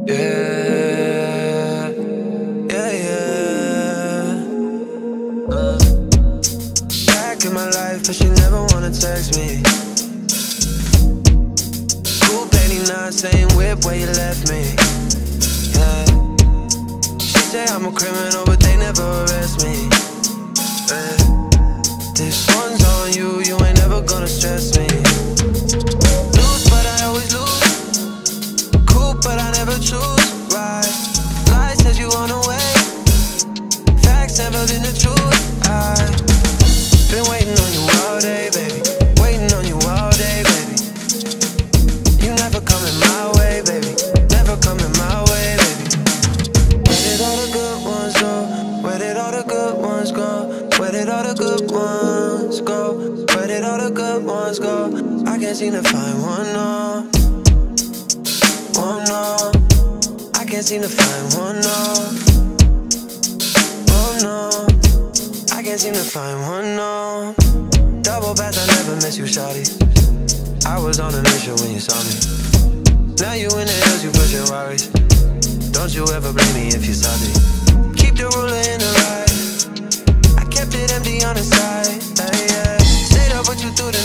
Yeah, yeah, yeah. Back in my life, but she never wanna text me. Coupe 89, same whip where you left me. Yeah. She say I'm a criminal, but they never arrest me. This one's on you, you ain't never gonna stress me. Lose, but I always lose. Cool, but I never choose. Right? Lies says you on the way. Facts never been the truth. I've been waiting on you all day, baby. Waiting on you all day, baby. You never coming my way, baby. Never coming my way, baby. Where did all the good ones go? Where did all the good ones go? Where did all the good ones go? Where did all the good ones go? I can't seem to find one, no. Oh no, I can't seem to find one, no. Oh no, I can't seem to find one, no. Double bass, I never miss you, shawty. I was on a mission when you saw me. Now you in the hills, you pushing worries. Don't you ever blame me if you salty. Keep the ruler in the right. I kept it empty on the side. Hey, yeah. Stayed up with you through the